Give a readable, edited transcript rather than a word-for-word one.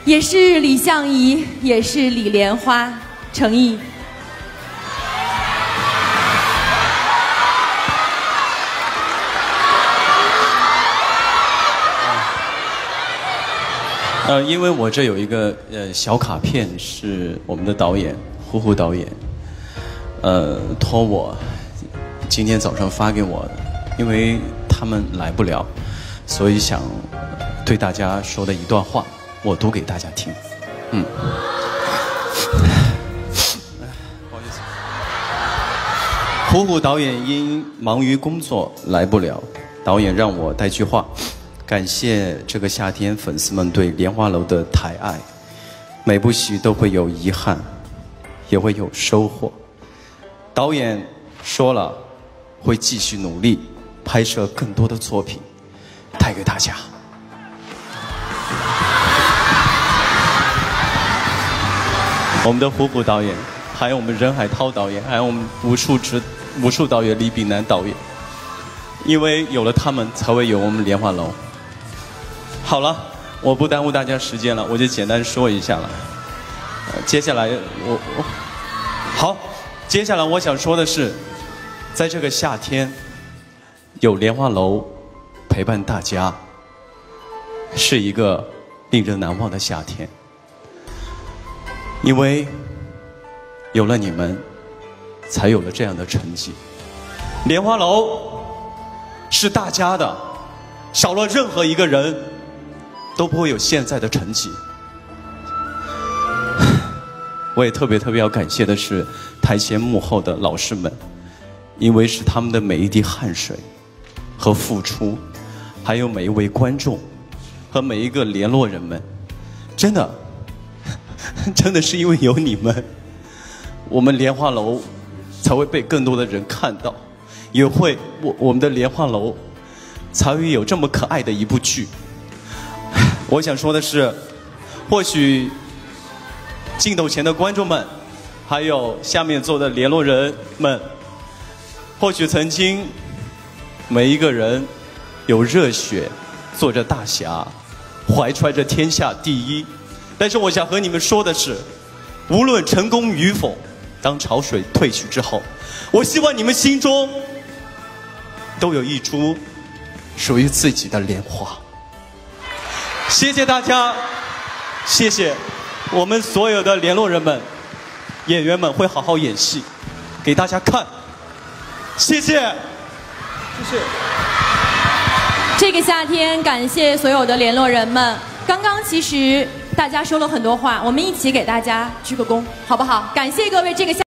也是李相宜，也是李莲花，诚意。 因为我这有一个小卡片，是我们的导演胡胡导演，托我今天早上发给我的，因为他们来不了，所以想对大家说的一段话，我读给大家听。不好意思，胡胡导演因忙于工作来不了，导演让我带句话。感谢这个夏天粉丝们对莲花楼的抬爱，每部戏都会有遗憾，也会有收获。导演说了，会继续努力拍摄更多的作品，带给大家。我们的虎虎导演，还有我们任海涛导演，还有我们武术导演李炳南导演，因为有了他们，才会有我们莲花楼。好了，我不耽误大家时间了，我就简单说一下了。接下来接下来我想说的是，在这个夏天，有莲花楼陪伴大家，是一个令人难忘的夏天。因为有了你们，才有了这样的成绩。莲花楼是大家的，少了任何一个人都不会有现在的成绩。我也特别要感谢的是台前幕后的老师们，因为是他们的每一滴汗水和付出，还有每一位观众和每一个联络人们，真的是因为有你们，我们莲花楼才会被更多的人看到，也会我们的莲花楼才会有这么可爱的一部剧。我想说的是，或许镜头前的观众们，还有下面坐的联络人们，或许曾经每一个人有热血，做着大侠，怀揣着天下第一。但是我想和你们说的是，无论成功与否，当潮水退去之后，我希望你们心中都有一株属于自己的莲花。谢谢大家，谢谢我们所有的联络人们，演员们会好好演戏，给大家看。谢谢，谢谢。 这个夏天，感谢所有的联络人们。刚刚其实大家说了很多话，我们一起给大家鞠个躬，好不好？感谢各位这个夏。